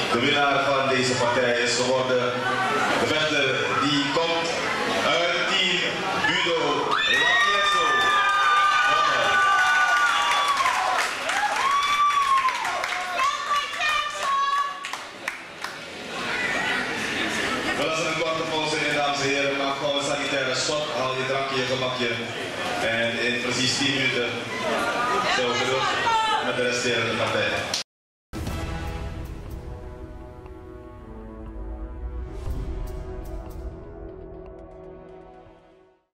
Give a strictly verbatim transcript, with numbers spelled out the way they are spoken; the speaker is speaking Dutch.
De winnaar van deze partij is geworden de vechter die komt uit team Budo Lapietso. We laten een korte pauze in, dames en heren. Maar gewoon een sanitaire stop, haal je drankje, je gemakje. En in precies tien minuten zijn we terug met de resterende partij.